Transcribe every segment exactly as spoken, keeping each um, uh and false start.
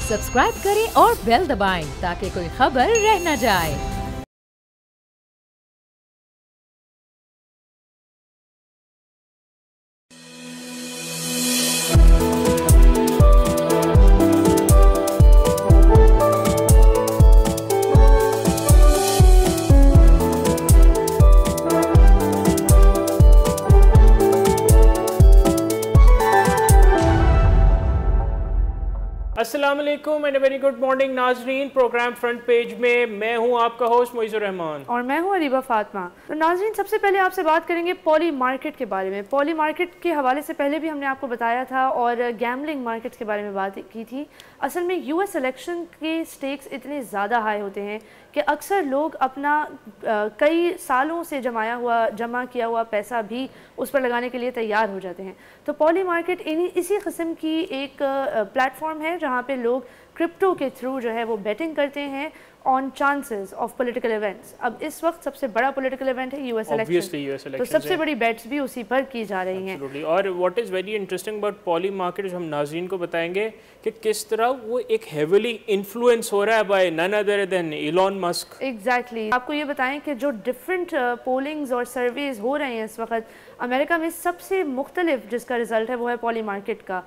Subscribe करें और bell दबाएं ताकि कोई खबर रह न जाए। अस्सलाम वालेकुम एंड वेरी गुड मॉर्निंग नाजरीन। प्रोग्राम फ्रंट पेज में मैं हूं आपका होस्ट मोइज़ुर रहमान और मैं हूं अरीबा फातिमा। तो नाजरीन, सबसे पहले आपसे बात करेंगे पॉली मार्केट के बारे में। पॉली मार्केट के हवाले से पहले भी हमने आपको बताया था और गैम्बलिंग मार्केट्स के बारे में बात की थी। असल में यूएस इलेक्शन के स्टेक्स इतने ज़्यादा हाई होते हैं कि अक्सर लोग अपना आ, कई सालों से जमाया हुआ जमा किया हुआ पैसा भी उस पर लगाने के लिए तैयार हो जाते हैं। तो पॉली मार्केट इन्हीं इसी किस्म की एक प्लेटफॉर्म है जहाँ पे लोग क्रिप्टो के थ्रू जो है वो बेटिंग करते हैं on chances of political events. अब इस वक्त सबसे बड़ा पॉलिटिकल इवेंट है यूएस इलेक्शन, तो सबसे बड़ी बेट्स भी उसी पर की जा रही हैं। और what is very interesting about Polymarket, हम नाज़रीन को बताएंगे कि किस तरह वो एक हेविली इन्फ्लुएंस हो रहा है by none other than Elon Musk. Exactly exactly. आपको ये बताएं कि जो डिफरेंट पोलिंग्स और सर्वेज हो रहे हैं इस वक्त अमेरिका में, सबसे मुख्तलिफ जिसका रिजल्ट है वो है पॉली मार्केट का।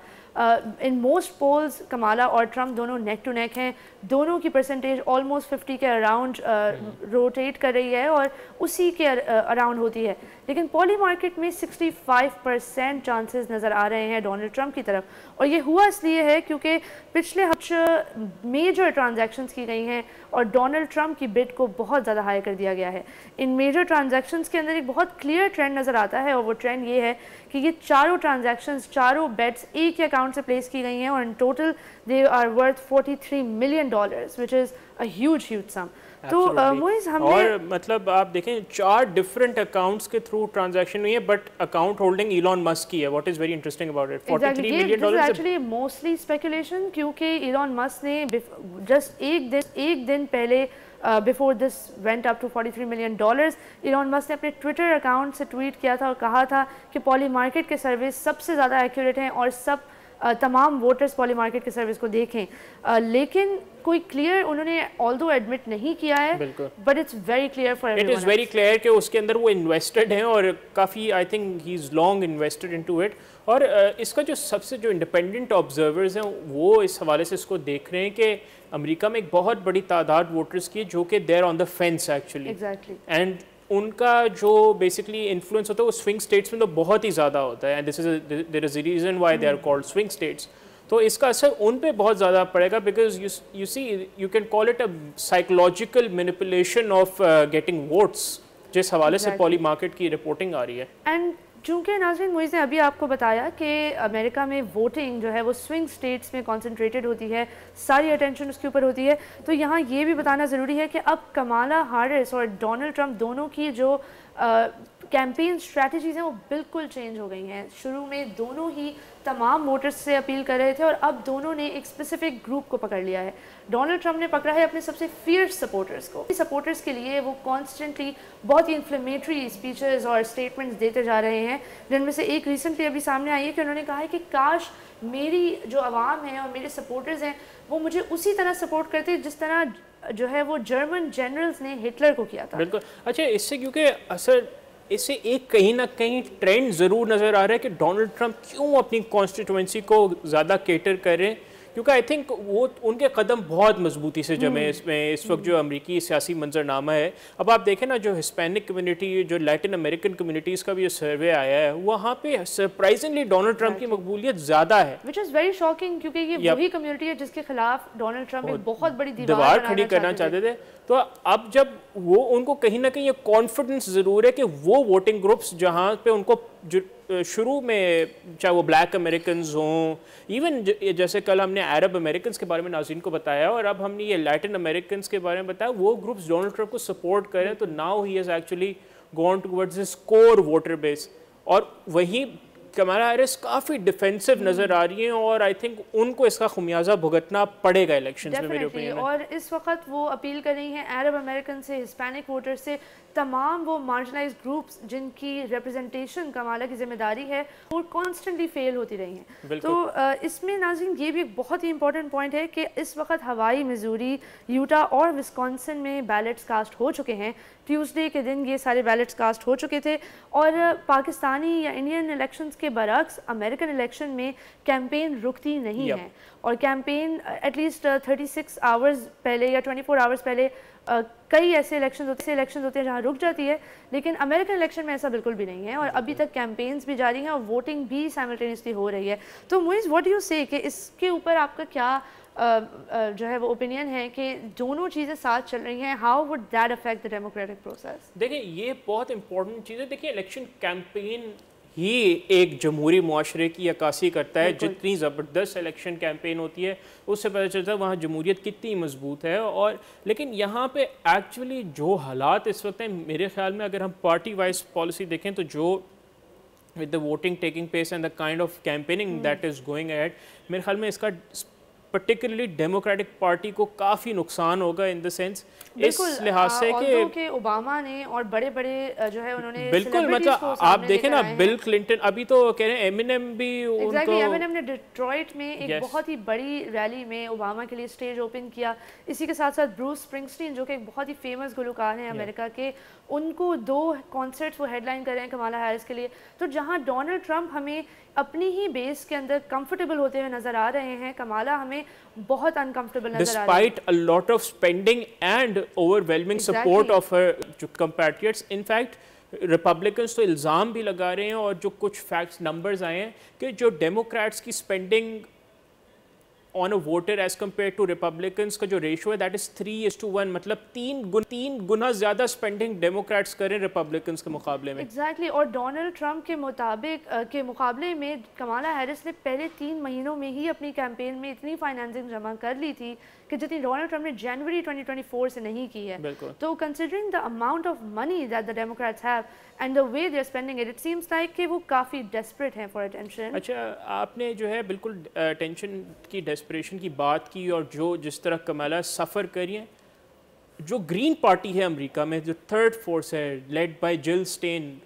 इन मोस्ट पोल्स कमाला और ट्रम्प दोनों नेक टू नेक हैं। दोनों की परसेंटेज ऑलमोस्ट फिफ्टी के अराउंड रोटेट कर रही है और उसी के अराउंड होती है। लेकिन पॉली मार्केट में सिक्सटी फाइव परसेंट चांसेस नज़र आ रहे हैं डोनाल्ड ट्रम्प की तरफ। और ये हुआ इसलिए है क्योंकि पिछले हफ्ते मेजर ट्रांजैक्शंस की गई हैं और डोनाल्ड ट्रम्प की बिड को बहुत ज़्यादा हाई कर दिया गया है। इन मेजर ट्रांजैक्शंस के अंदर एक बहुत क्लियर ट्रेंड नज़र आता है और वो ट्रेंड ये है कि ये चारों ट्रांजैक्शंस, चारों बेट्स एक ही अकाउंट से प्लेस की गई हैं और इन total they are worth forty three million dollars which is a huge huge sum. तो मोइज़ हमने और मतलब आप देखें चार डिफरेंट अकाउंट्स के थ्रू ट्रांजैक्शन हुई है, but account holding Elon Musk की है। What is very interesting about it, forty three million dollars actually mostly speculation, क्योंकि इलॉन मस्क ने जस्ट एक दिन एक दिन पहले before this went up to forty three million dollars, Elon Musk ने अपने ट्विटर अकाउंट से ट्वीट किया था और कहा था कि पॉली मार्केट के सर्विस सबसे ज़्यादा एक्यूरेट हैं और सब uh, तमाम वोटर्स पॉली मार्केट के सर्विस को देखें। uh, लेकिन कोई क्लियर उन्होंने ऑल्दो एडमिट नहीं किया है, but it's very clear for everyone. It is very clear कि उसके अंदर वो इन्वेस्टेड हैं और काफ़ी I think he is long invested into it. और uh, इसका जो सबसे जो इंडिपेंडेंट ऑब्जर्वर्स हैं वो इस हवाले से इसको देख रहे हैं कि अमेरिका में एक बहुत बड़ी तादाद वोटर्स की है जो कि they're on the fence actually exactly, and उनका जो बेसिकली इन्फ्लुएंस होता है वो स्विंग स्टेट्स में तो बहुत ही ज़्यादा होता है। And this is there is a reason why they are called swing states. तो इसका असर उन पे बहुत ज़्यादा पड़ेगा because you you see you can call it a psychological manipulation of getting votes, जिस हवाले से पॉली मार्केट की रिपोर्टिंग आ रही है। एंड चूँकि नाज़रीन मोइज़ ने अभी आपको बताया कि अमेरिका में वोटिंग जो है वो स्विंग स्टेट्स में कॉन्सेंट्रेटेड होती है, सारी अटेंशन उसके ऊपर होती है, तो यहाँ ये भी बताना ज़रूरी है कि अब कमाला हैरिस और डोनाल्ड ट्रम्प दोनों की जो कैंपेन स्ट्रैटेजीज़ हैं वो बिल्कुल चेंज हो गई हैं। शुरू में दोनों ही तमाम वोटर्स से अपील कर रहे थे और अब दोनों ने एक स्पेसिफिक ग्रुप को पकड़ लिया है। डोनाल्ड ट्रम्प ने पकड़ा है अपने सबसे फियर्स सपोर्टर्स को। सपोर्टर्स के लिए वो कॉन्स्टेंटली बहुत ही इन्फ्लेमेटरी स्पीचेस और स्टेटमेंट्स देते जा रहे हैं, जिनमें से एक रिसेंटली अभी सामने आई है कि उन्होंने कहा है कि काश मेरी जो आवाम है और मेरे सपोर्टर्स हैं वो मुझे उसी तरह सपोर्ट करते जिस तरह जो है वो जर्मन जनरल्स ने हिटलर को किया था। बिल्कुल। अच्छा, इससे क्योंकि असर इससे एक कहीं ना कहीं ट्रेंड ज़रूर नज़र आ रहा है कि डोनाल्ड ट्रम्प क्यों अपनी कॉन्स्टिट्यूंसी को ज़्यादा केटर करें, क्योंकि आई थिंक वो उनके कदम बहुत मजबूती से जमे इसमें इस वक्त जो अमरीकी सियासी मंजरनामा है। अब आप देखें ना, जो हिस्पैनिक कम्युनिटी, जो लैटिन अमेरिकन कम्युनिटीज़ का भी जो सर्वे आया है वहाँ पे सरप्राइजिंगली डोनाल्ड ट्रम्प की मकबूलियत ज़्यादा है, विच इज़ वेरी शॉकिंग, क्योंकि ये वही कम्युनिटी है जिसके खिलाफ डोनाल्ड ट्रम्प एक बहुत बड़ी दीवार खड़ी करना चाहते थे। तो अब जब वो उनको कहीं ना कहीं ये कॉन्फिडेंस ज़रूर है कि वो वोटिंग ग्रुप्स जहाँ पे उनको शुरू में, चाहे वो ब्लैक अमेरिकन हों, इवन जैसे कल हमने अरब अमेरिकन के बारे में नाज़रीन को बताया और अब हमने ये लैटिन अमेरिकन के बारे में बताया, वो ग्रुप्स डोनाल्ड ट्रम्प को सपोर्ट करें, तो now he has actually gone towards his core voter base. और वहीं کمالا ہیرس کافی ڈیفینسو نظر آ رہی ہیں اور آئی تھنک ان کو اس کا خمیازہ بھگتنا پڑے گا الیکشنز میں میرے اوپینین میں. اور اس وقت وہ اپیل کر رہی ہیں عرب امریکن سے, ہسپینک ووٹر سے, تمام وہ مارجنائز گروپس جن کی ریپرزنٹیشن کمالا کی ذمہ داری ہے وہ کانسٹنٹلی فیل ہوتی رہی ہیں. تو اس میں ناظرین یہ بھی ایک بہت ہی امپورٹنٹ پوائنٹ ہے کہ اس وقت ہوائی, میزوری, یوٹا اور وسکانسن میں بیلٹس کاسٹ ہو چکے ہیں. ٹیوزڈے کے دن یہ سارے بیلٹس کاسٹ ہو چکے تھے اور پاکستانی یا انڈین الیکشنز کے برعکس امریکن الیکشن میں کیمپین رکتی نہیں ہے اور campaign at least thirty six hours پہلے یا ٹوئنٹی فور آورز پہلے کئی ایسے الیکشنز ہوتے ہیں الیکشنز ہوتے ہیں جہاں رک جاتی ہے, لیکن امریکن الیکشن میں ایسا بالکل بھی نہیں ہے اور ابھی تک کیمپینز بھی جاری ہیں اور ووٹنگ بھی سائملٹینیسلی ہو رہی ہے. تو موئز واٹ ڈو یو سے کہ اس کے اوپر آپ کا کیا جو ہے وہ اوپینین ہے کہ دونوں چیزیں ساتھ چل رہی ہیں, how would that affect the democratic process? دیکھیں یہ بہت امپورٹنٹ چیز ہے. دیکھیں الیکشن کیمپین ہی ایک جمہوری معاشرے کی عکاسی کرتا ہے. جتنی زبردست الیکشن کیمپین ہوتی ہے اس سے پتہ چلتا ہے وہاں جمہوریت کتنی مضبوط ہے. اور لیکن یہاں پہ ایکچولی جو حالات اس وقت ہیں میرے خیال میں اگر ہم پارٹی وائز پالیسی دیکھیں تو جو with the voting taking place and the kind of campaigning hmm. that is going ahead میرے خیال میں اس کا پرٹیکولرلی ڈیموکریٹک پارٹی کو کافی نقصان ہوگا ان دا سینس اس لحاظ سے کہ اوباما نے اور بڑے بڑے جو ہے انہوں نے بالکل مطلب آپ دیکھیں نا بل کلنٹن ابھی تو کہہ رہے ہیں ایمینم بھی ان کو ایمینم نے ڈیٹرائٹ میں ایک بہت ہی بڑی ریلی میں اوباما کے لیے اسٹیج اوپن کیا. اسی کے ساتھ ساتھ بروس اسپرنگسٹین جو کہ ایک بہت ہی فیمس گلوکار ہیں امریکہ کے, ان کو دو کانسرٹس وہ ہیڈ لائن کر رہے ہیں کمالا ہیرس کے لیے. تو جہاں ڈونلڈ ٹرمپ ہمیں اپنی ہی بیس کے اندر کمفرٹیبل ہوتے ہوئے نظر آ رہے ہیں, کمالا ہمیں بہت انکمفرٹیبل نظر آ رہی ہے. Despite a lot of spending and overwhelming support of her compatriots, in fact Republicans تو الزام بھی لگا رہے ہیں اور جو کچھ فیکٹس نمبرز آئے ہیں کہ جو ڈیموکریٹس کی spending on a voter as compared to Republicans کا جو ریشو ہے that is three is to one, مطلب تین تین گنا زیادہ اسپینڈنگ ڈیموکریٹس کریں ریپبلکنس کے مقابلے میں. ایگزیکٹلی اور ڈونلڈ ٹرمپ کے مطابق کے مقابلے میں کمالا ہیرس نے پہلے تین مہینوں میں ہی اپنی کیمپین میں اتنی فائنینسنگ جمع کر لی تھی کہ جتنی ڈونلڈ ٹرمپ نے جنوری ٹوئنٹی ٹوئنٹی فور سے نہیں کی ہے. تو considering the amount of money that the Democrats have and the way they are spending it, it seems like کہ وہ کافی ڈیسپریٹ ہیں فار اٹینشن. اچھا آپ نے جو ہے بالکل اٹینشن کی ڈیسپریشن کی بات کی اور جو جس طرح کمالا سفر کری ہیں, جو گرین پارٹی ہے امریکہ میں جو تھرڈ فورس ہے لیڈ بائی جل اسٹین,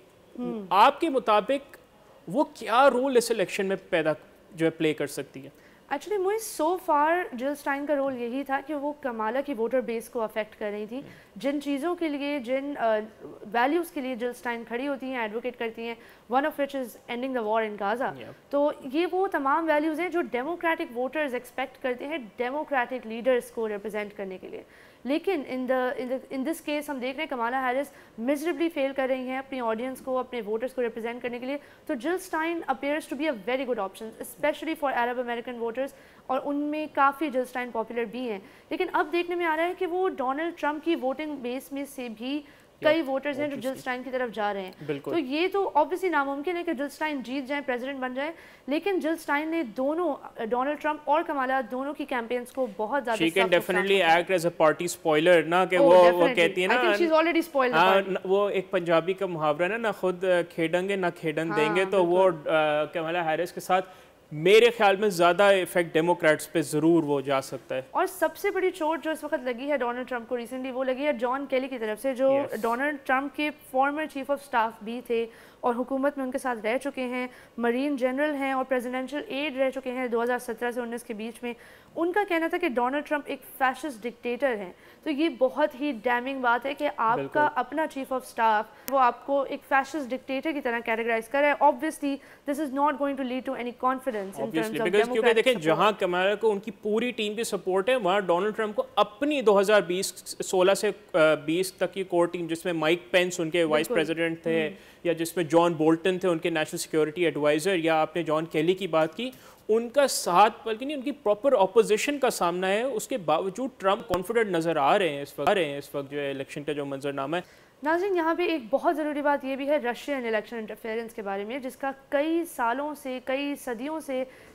آپ کے مطابق وہ کیا رول اس الیکشن میں پیدا جو ہے پلے کر سکتی ہے؟ ایکچولی مجھے سو فار جل اسٹائن کا رول یہی تھا کہ وہ کمالا کی ووٹر بیس کو افیکٹ کر رہی تھی. جن چیزوں کے لیے جن ویلیوز کے لیے جل اسٹائن کھڑی ہوتی ہیں, ایڈوکیٹ کرتی ہیں, one of which is ending the war in Gaza. تو یہ وہ تمام ویلیوز ہیں جو ڈیموکریٹک ووٹرز ایکسپیکٹ کرتے ہیں ڈیموکریٹک لیڈرز کو ریپرزینٹ کرنے کے لیے. لیکن ان دا ان دس کیس ہم دیکھ رہے ہیں کمالا ہیرس میزربلی فیل کر رہی ہیں اپنی آڈینس کو, اپنے ووٹرس کو ریپرزینٹ کرنے کے لیے. تو Jill Stein appears to be a very good option especially for Arab American voters, اور ان میں کافی جل اسٹائن پاپولر بھی ہیں. لیکن اب دیکھنے میں آ رہا ہے کہ وہ ڈونلڈ ٹرمپ کی ووٹنگ بیس میں سے بھی کئی ووٹرز ہیں جو جل اسٹائن کی طرف جا رہے ہیں. تو یہ تو obviously ناممکن ہے کہ جل اسٹائن جیت جائیں, پریزیڈنٹ بن جائیں, لیکن جل اسٹائن نے دونوں ڈونلڈ ٹرمپ اور کمالا دونوں کی کیمپینز کو بہت زیادہ she can definitely act as a party spoiler نا کہ وہ وہ کہتی ہے نا I think she's already spoiled the party. وہ ایک پنجابی کا محاورہ ہے نا, نہ خود کھیڈیں گے نہ کھیڈن دیں گے. تو وہ کمالا ہیرس کے ساتھ میرے خیال میں زیادہ ایفیکٹ ڈیموکریٹس پہ ضرور وہ جا سکتا ہے. اور سب سے بڑی چوٹ جو اس وقت لگی ہے ڈونلڈ ٹرمپ کو ریسنٹلی وہ لگی ہے جان کیلی کی طرف سے, جو ڈونلڈ ٹرمپ کے فارمر چیف آف اسٹاف بھی تھے اور حکومت میں ان کے ساتھ رہ چکے ہیں, مرین جنرل ہیں اور پریزیڈنشل ایڈ رہ چکے ہیں دو ہزار سترہ سے انیس کے بیچ میں. ان کا کہنا تھا کہ ڈونلڈ ٹرمپ ایک فیشسٹ ڈکٹیٹر ہیں. تو یہ بہت ہی ڈیمنگ بات ہے کہ آپ کا اپنا چیف آف اسٹاف وہ آپ کو ایک فیشسٹ ڈکٹیٹر کی طرح کیٹیگرائز کر رہا ہے. obviously this is not going to lead to any confidence in terms of democratic کیونکہ دیکھیں جہاں کمالا کو ان کی پوری ٹیم کی سپورٹ ہے, وہاں ڈونلڈ ٹرمپ کو اپنی دو ہزار بیس سولہ سے بیس تک کی کور ٹیم جس میں مائک پینس ان کے وائس پریزیڈنٹ تھے, یا جس میں جان بولٹن تھے ان کے نیشنل سیکیورٹی ایڈوائزر, یا آپ نے جان کیلی کی بات کی, ان کا ساتھ بلکہ نہیں ان کی پراپر اپوزیشن کا سامنا ہے. اس کے باوجود ٹرمپ کانفیڈنٹ نظر آ رہے ہیں اس وقت آ رہے ہیں اس وقت جو ہے الیکشن کا جو منظرنامہ ہے. ناظرین یہاں پہ ایک بہت ضروری بات یہ بھی ہے رشین الیکشن انٹرفیئرنس کے بارے میں, جس کا کئی سالوں سے کئی صدیوں سے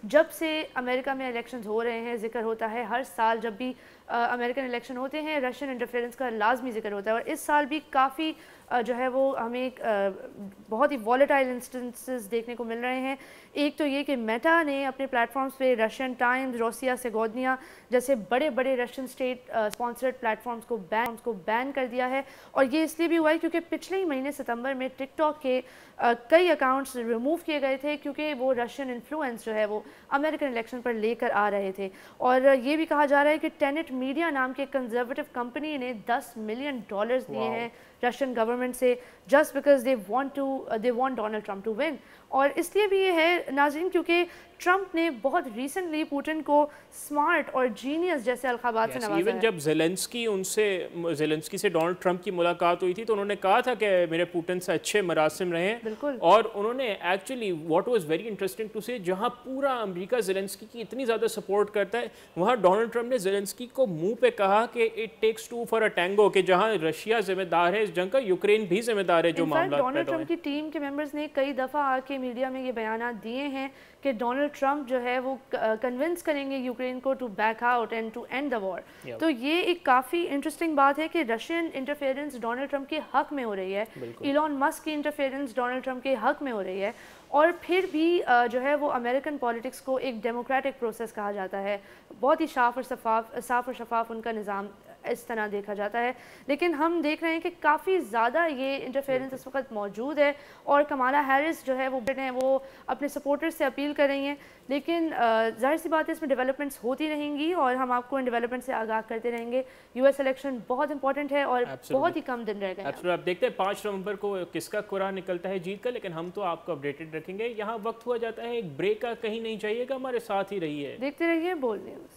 جب سے امریکہ میں الیکشنز ہو رہے ہیں ذکر ہوتا ہے، ہر سال جب بھی امریکن الیکشن ہوتے ہیں رشین انٹرفیئرنس کا لازمی ذکر ہوتا ہے، اور اس سال بھی کافی جو ہے وہ ہمیں بہت ہی والیٹائل انسٹنسز دیکھنے کو مل رہے ہیں۔ ایک تو یہ کہ میٹا نے اپنے پلیٹ فارمز پہ رشین ٹائمز، روسیا سیگودنیا جیسے بڑے بڑے رشین اسٹیٹ اسپانسرڈ پلیٹ فارمز کو بین کو بین کر دیا ہے، اور یہ اس لیے بھی ہوا ہے کیونکہ پچھلے ہی مہینے ستمبر میں ٹک ٹاک کے کئی اکاؤنٹس ریموو کیے گئے تھے کیونکہ وہ رشین انفلوئنس جو ہے وہ امریکن الیکشن پر لے کر آ رہے تھے۔ اور یہ بھی کہا جا رہا ہے کہ ٹینٹ میڈیا نام کے کنزرویٹو کمپنی نے دس ملین ڈالرز دیے ہیں رشین گورنمنٹ سے just because they want to they want Donald Trump to win. اور اس لیے بھی یہ ہے ناظرین کیونکہ ٹرمپ نے بہت ریسنٹلی پوٹن کو سمارٹ اور جینیس جیسے القابات سے نوازا ہے۔ ایون جب زیلنسکی ان سے زیلنسکی سے ڈونلڈ ٹرمپ کی ملاقات ہوئی تھی تو انہوں نے کہا تھا کہ میرے پوٹن سے اچھے مراسم رہے، بالکل، اور انہوں نے actually what was very interesting to see جہاں پورا امریکہ زیلنسکی کی اتنی زیادہ سپورٹ کرتا ہے وہاں ڈونلڈ ٹرمپ نے زیلنسکی کو منہ پہ کہا کہ it takes two for a tango, کہ جہاں رشیا ذمہ دار ہے اس جنگ کا یوکرین بھی ذمہ دار ہے جو معاملات پیدا ہوئے۔ ڈونلڈ ٹرمپ کی ٹیم کے ممبرز نے کئی دفعہ آ کے میڈیا میں یہ بیانات دیے ہیں کہ ڈونلڈ ٹرمپ جو ہے وہ کنونس کریں گے یوکرین کو to back out and to end the war. تو یہ ایک کافی انٹرسٹنگ بات ہے کہ رشین انٹرفیئرنس ڈونلڈ ٹرمپ کے حق میں ہو رہی ہے، ایلون مسک کی انٹرفیئرنس ڈونلڈ ٹرمپ کے حق میں ہو رہی ہے، اور پھر بھی جو ہے وہ امریکن پالیٹکس کو ایک ڈیموکریٹک پروسیس کہا جاتا ہے، بہت ہی صاف اور شفاف صاف اور شفاف ان کا نظام اس طرح دیکھا جاتا ہے۔ لیکن ہم دیکھ رہے ہیں کہ کافی زیادہ یہ انٹرفیئرنس اس وقت موجود ہے، اور کمالا ہیرس جو ہے وہ وہ اپنے سپورٹرز سے اپیل کر رہی ہیں، لیکن ظاہر سی بات ہے اس میں ڈیولپمنٹس ہوتی رہیں گی اور ہم آپ کو ان ڈیولپمنٹ سے آگاہ کرتے رہیں گے۔ یو ایس الیکشن بہت امپورٹنٹ ہے اور بہت ہی کم دن رہ گئے ہیں۔ آپ دیکھتے ہیں پانچ نومبر کو کس کا قرعہ نکلتا ہے جیت کا، لیکن ہم تو آپ کو اپڈیٹڈ رکھیں گے۔ یہاں وقت ہوا جاتا ہے ایک بریک کا، کہیں نہیں جائیے گا، ہمارے ساتھ ہی رہیے، دیکھتے رہیے بول نیوز۔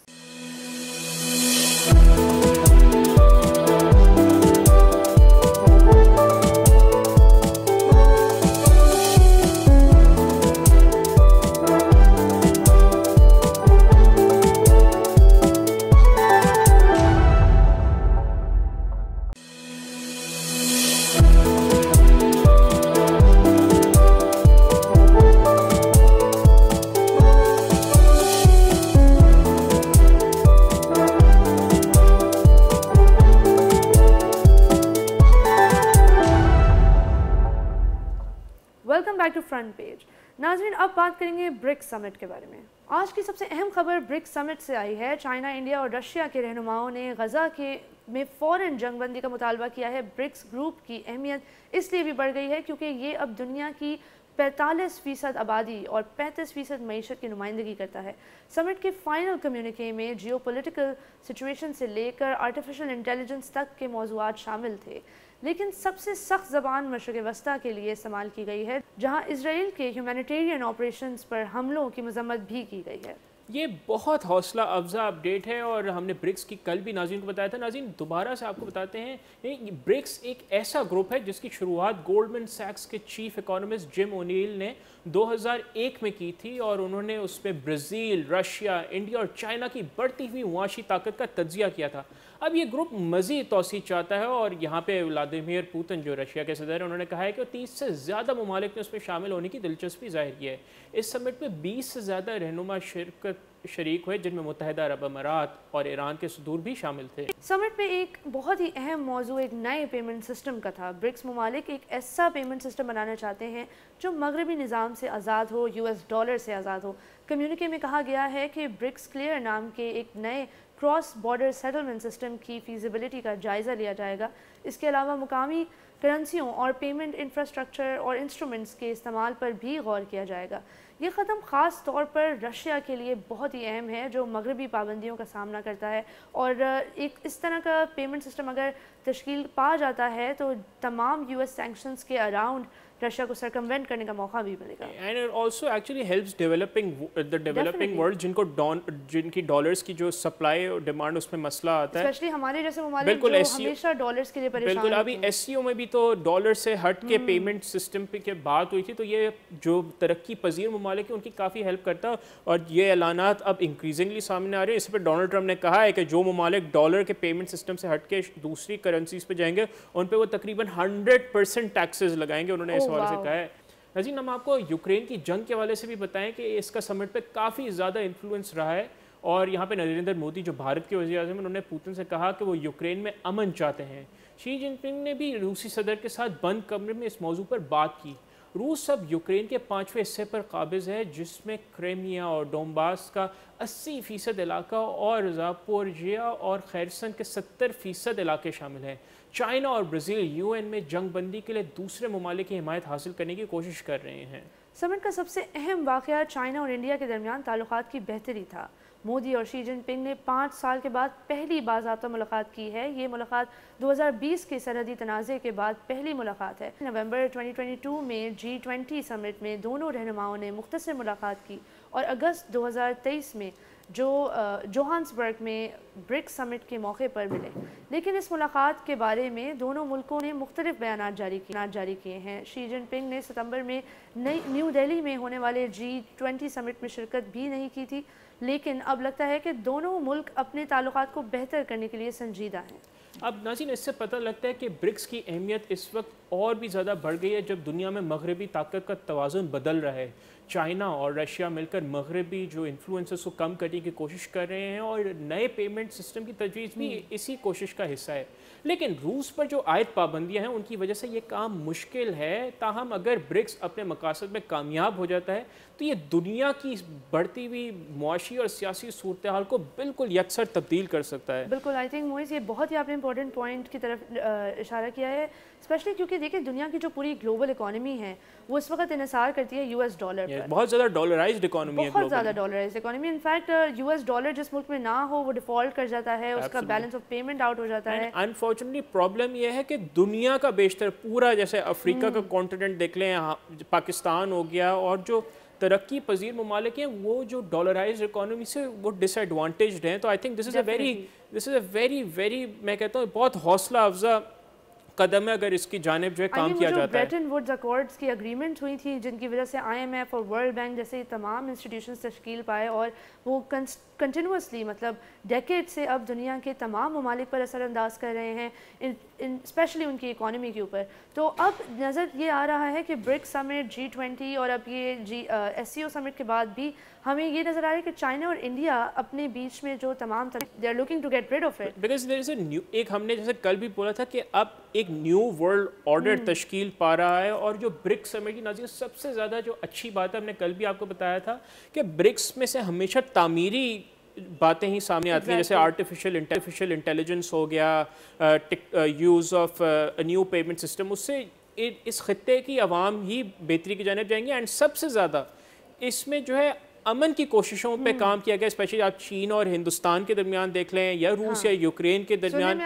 Front page. ناظرین اب بات کریں گے برکس سمٹ کے بارے میں۔ آج کی سب سے اہم خبر برکس سمٹ سے آئی ہے۔ چائنا، انڈیا اور رشیا کے رہنماؤں نے غزہ کے میں فوراً جنگ بندی کا مطالبہ کیا ہے۔ برکس گروپ کی اہمیت اس لیے بھی بڑھ گئی ہے کیونکہ یہ اب دنیا کی پینتالیس فیصد آبادی اور پینتیس فیصد معیشت کی نمائندگی کرتا ہے۔ سمٹ کے فائنل کمیونیکے میں جیو پولیٹیکل سچویشن سے لے کر آرٹیفیشل انٹیلیجنس تک کے موضوعات شامل تھے، لیکن سب سے سخت زبان مشرق وسطیٰ کے لیے استعمال کی گئی ہے، جہاں اسرائیل کے ہیومینیٹیرین آپریشنز پر حملوں کی مذمت بھی کی گئی ہے۔ یہ بہت حوصلہ افزا اپڈیٹ ہے اور ہم نے برکس کی کل بھی ناظرین کو بتایا تھا۔ ناظرین دوبارہ سے آپ کو بتاتے ہیں، برکس ایک ایسا گروپ ہے جس کی شروعات گولڈمن سیکس کے چیف اکانومسٹ جم اونیل نے دو ہزار ایک میں کی تھی، اور انہوں نے اس میں برازیل، رشیا، انڈیا اور چائنا کی بڑھتی ہوئی معاشی طاقت کا تجزیہ کیا تھا۔ اب یہ گروپ مزید توسیع چاہتا ہے، اور یہاں پہ ولادیمیر پوتن جو رشیا کے صدر ہیں انہوں نے کہا ہے کہ تیس سے زیادہ ممالک نے اس میں شامل ہونے کی دلچسپی ظاہر کی ہے۔ اس سمٹ میں بیس سے زیادہ رہنما شرکت شریک ہوئے، جن میں متحدہ عرب امارات اور ایران کے صدور بھی شامل تھے۔ سمٹ میں ایک بہت ہی اہم موضوع ایک نئے پیمنٹ سسٹم کا تھا۔ برکس ممالک ایک ایسا پیمنٹ سسٹم بنانا چاہتے ہیں جو مغربی نظام سے آزاد ہو، یو ایس ڈالر سے آزاد ہو۔ کمیونیکے میں کہا گیا ہے کہ برکس کلیئر نام کے ایک نئے کراس بارڈر سیٹلمنٹ سسٹم کی فیزیبلٹی کا جائزہ لیا جائے گا۔ اس کے علاوہ مقامی کرنسیوں اور پیمنٹ انفراسٹرکچر اور انسٹرومنٹس کے استعمال پر بھی غور کیا جائے گا۔ یہ قدم خاص طور پر رشیا کے لیے بہت ہی اہم ہے جو مغربی پابندیوں کا سامنا کرتا ہے، اور ایک اس طرح کا پیمنٹ سسٹم اگر تشکیل پا جاتا ہے تو تمام یو ایس سینکشنز کے اراؤنڈ رشیا کو سرکموینٹ کرنے کا موقع بھی ملے گا۔ And it also actually helps developing the developing world, جن کو جن کی ڈالرز کی جو سپلائی اور ڈیمانڈ اس میں مسئلہ آتا ہے، اسپیشلی ہمارے جیسے ممالک جو ہمیشہ ڈالرز کے لیے پریشان ہیں۔ بالکل، ابھی ایس سی او میں بھی تو ڈالر سے ہٹ کے پیمنٹ سسٹم پہ کے بات ہوئی تھی، تو یہ جو ترقی پذیر ممالک ہیں ان کی کافی ہیلپ کرتا ہے، اور یہ اعلانات اب انکریزنگلی سامنے آ رہے ہیں۔ اس پہ ڈونلڈ ٹرمپ نے کہا ہے کہ جو ممالک ڈالر کے پیمنٹ سسٹم سے ہٹ کے دوسری کرنسیز پہ جائیں گے ان پہ وہ تقریباً ہنڈریڈ پرسینٹ ٹیکسز لگائیں گے، انہوں نے اس حوالے سے کہا ہے۔ ناظرین ہم آپ کو یوکرین کی جنگ کے حوالے سے بھی بتائیں کہ اس کا سمٹ پہ کافی زیادہ انفلوئنس رہا ہے، اور یہاں پہ نریندر مودی جو بھارت کے وزیر اعظم ہیں انہوں نے پوتن سے کہا کہ وہ یوکرین میں امن چاہتے ہیں۔ شی جن پنگ نے بھی روسی صدر کے ساتھ بند کمرے میں اس موضوع پر بات کی۔ روس اب یوکرین کے پانچویں حصے پر قابض ہے، جس میں کریمیا اور ڈونباس کا اسی فیصد علاقہ اور زاپورجیا اور خیرسن کے ستر فیصد علاقے شامل ہیں۔ چائنا اور برازیل یو این میں جنگ بندی کے لیے دوسرے ممالک کی حمایت حاصل کرنے کی کوشش کر رہے ہیں۔ سمٹ کا سب سے اہم واقعہ چائنا اور انڈیا کے درمیان تعلقات کی بہتری تھا۔ مودی اور شی جن پنگ نے پانچ سال کے بعد پہلی باضابطہ ملاقات کی ہے۔ یہ ملاقات دو ہزار بیس کے سرحدی تنازع کے بعد پہلی ملاقات ہے۔ نومبر دو ہزار بائیس میں جی ٹوینٹی سمٹ میں دونوں رہنماؤں نے مختصر ملاقات کی، اور اگست دو ہزار تیئیس میں جو جوہانسبرگ میں برکس سمٹ کے موقع پر ملے، لیکن اس ملاقات کے بارے میں دونوں ملکوں نے مختلف بیانات جاری کیے جاری کیے ہیں۔ شی جن پنگ نے ستمبر میں نئی نیو دہلی میں ہونے والے جی ٹوینٹی سمٹ میں شرکت بھی نہیں کی تھی، لیکن اب لگتا ہے کہ دونوں ملک اپنے تعلقات کو بہتر کرنے کے لیے سنجیدہ ہیں۔ اب ناظرین اس سے پتہ لگتا ہے کہ برکس کی اہمیت اس وقت اور بھی زیادہ بڑھ گئی ہے جب دنیا میں مغربی طاقت کا توازن بدل رہا ہے۔ چائنا اور رشیا مل کر مغربی جو انفلوئنسز کو کم کرنے کی کوشش کر رہے ہیں، اور نئے پیمنٹ سسٹم کی تجویز بھی اسی کوشش کا حصہ ہے۔ لیکن روس پر جو عائد پابندیاں ہیں ان کی وجہ سے یہ کام مشکل ہے، تاہم اگر برکس اپنے مقاصد میں کامیاب ہو جاتا ہے تو یہ دنیا کی بڑھتی ہوئی معاشی اور سیاسی صورتحال کو بالکل یکسر تبدیل کر سکتا ہے۔ بالکل، آئی تھنک موئز یہ بہت ہی آپ نے امپورٹنٹ پوائنٹ کی طرف اشارہ کیا ہے، اسپیشلی کیونکہ دیکھیں دنیا کی جو پوری گلوبل اکانومی ہے وہ اس وقت انحصار کرتی ہے یو ایس ڈالر پر۔ بہت زیادہ ڈالرائزڈ اکانومی ہے، بہت زیادہ dollarised economy. In fact US S ڈالر جس ملک میں نہ ہو وہ ڈیفالٹ کر جاتا ہے، اس کا بیلنس آف پیمنٹ آؤٹ ہو جاتا ہے۔ انفارچونیٹلی پرابلم یہ ہے کہ دنیا کا بیشتر پورا، جیسے افریقہ کا کانٹیننٹ دیکھ لیں، پاکستان ہو گیا، اور جو ترقی پذیر ممالک ہیں وہ جو ڈالرائزڈ اکانومی سے وہ ڈس ایڈوانٹیجڈ ہیں۔ تو I think this is a very this is a very very میں کہتا ہوں بہت حوصلہ افزا قدم ہے اگر اس کی جانب جو ہے کام کیا جاتا ہے۔ بریٹن ووڈز اکارڈز کی اگریمنٹ ہوئی تھی جن کی وجہ سے آئی ایم ایف اور ورلڈ بینک جیسے تمام انسٹیٹیوشنز تشکیل پائے، اور وہ کنٹینیوسلی مطلب ڈیکیڈ سے اب دنیا کے تمام ممالک پر اثر انداز کر رہے ہیں، اسپیشلی ان کی اکانومی کے اوپر۔ تو اب نظر یہ آ رہا ہے کہ برکس سمٹ، جی ٹوینٹی اور اب یہ جی ایس سی او سمٹ کے بعد بھی ہمیں یہ نظر آ رہا ہے کہ چائنا اور انڈیا اپنے بیچ میں جو تمام they are looking to get rid of it, because there is a new, ایک ہم نے جیسے کل بھی بولا تھا کہ اب ایک نیو ورلڈ آرڈر تشکیل پا رہا ہے، اور جو برکس سمٹ کی ناظرین سب سے زیادہ جو اچھی بات ہے، ہم نے کل بھی آپ کو بتایا تھا کہ برکس میں سے ہمیشہ تعمیری باتیں ہی سامنے آتی ہیں، جیسے آرٹیفیشل انٹیلیجنس انٹیلیجنس ہو گیا، use of new payment system, اس سے اس خطے کی عوام ہی بہتری کی جانب جائیں گے۔ اینڈ سب سے زیادہ اس میں جو ہے امن کی کوششوں پہ کام کیا گیا، اسپیشلی آپ چین اور ہندوستان کے درمیان دیکھ لیں، یا روس یا یوکرین کے درمیان۔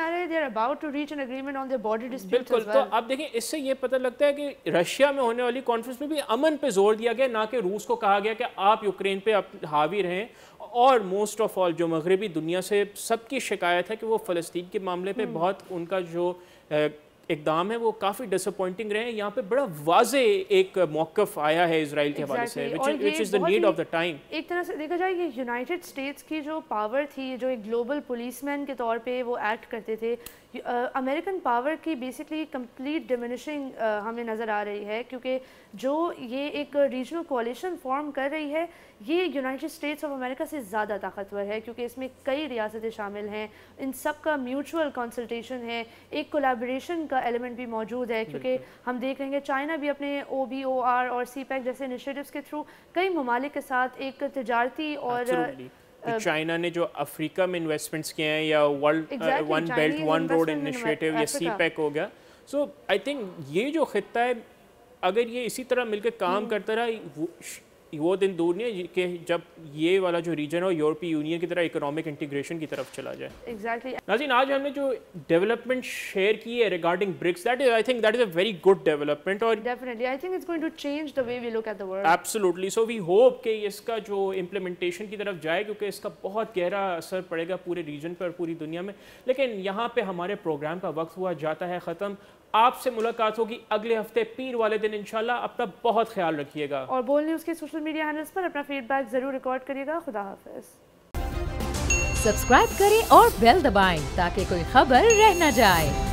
بالکل، تو آپ دیکھیں اس سے یہ پتہ لگتا ہے کہ رشیا میں ہونے والی کانفرنس میں بھی امن پہ زور دیا گیا، نہ کہ روس کو کہا گیا کہ آپ یوکرین پہ حاوی رہیں۔ اور موسٹ آف آل جو مغربی دنیا سے سب کی شکایت ہے کہ وہ فلسطین کے معاملے پہ بہت ان کا جو اقدام ہے وہ کافی ڈس اپوائنٹنگ رہے ہیں۔ یہاں پہ بڑا واضح ایک موقف آیا ہے اسرائیل کے حوالے سے، which is the need of the time۔ ایک طرح سے دیکھا جائے کہ یونائٹڈ اسٹیٹس کی جو پاور تھی، جو ایک گلوبل پولیس مین کے طور پہ وہ ایکٹ کرتے تھے، امریکن پاور کی بیسکلی کمپلیٹ ڈیمینشنگ ہمیں نظر آ رہی ہے، کیونکہ جو یہ ایک ریجنل کوalition فارم کر رہی ہے یہ یونائٹڈ اسٹیٹس آف امریکہ سے زیادہ طاقتور ہے، کیونکہ اس میں کئی ریاستیں شامل ہیں، ان سب کا میوچول کنسلٹیشن ہے، ایک کولیبریشن کا ایلیمنٹ بھی موجود ہے، کیونکہ ہم دیکھ رہے ہیں چائنا بھی اپنے او بی او آر اور سی پیک جیسے انیشیٹوز کے تھرو کئی ممالک کے ساتھ ایک تجارتی اور چائنا نے جو افریقہ میں انویسٹمنٹس کیے ہیں، یا world one belt one road initiative, یا سی پیک ہو گیا، سو آئی تھنک یہ جو خطہ ہے اگر یہ اسی طرح مل کے کام کرتا رہا، وہ دن دور نہیں ہے کہ جب یہ والا جو ریجن ہو یورپی یونین کی طرح اکنامک انٹیگریشن کی طرف چلا جائے۔ ایگزیکٹلی ناظرین آج ہم نے جو ڈیولپمنٹ شیئر کی ہے regarding BRICS, that is I think that is a very good development, اور definitely I think it's going to change the way we look at the world. Absolutely, so we hope کہ اس کا جو implementation کی طرف جائے، کیونکہ اس کا بہت گہرا اثر پڑے گا پورے ریجن پر اور پوری دنیا میں۔ لیکن یہاں پہ ہمارے پروگرام کا وقت ہوا جاتا ہے ختم۔ آپ سے ملاقات ہوگی اگلے ہفتے پیر والے دن انشاءاللہ۔ اپنا بہت خیال رکھیے گا، اور بول نیوز کے سوشل میڈیا ہینڈلز پر اپنا فیڈ بیک ضرور ریکارڈ کریے گا۔ خدا حافظ۔ سبسکرائب کریں اور بیل دبائیں تاکہ کوئی خبر رہ نہ جائے۔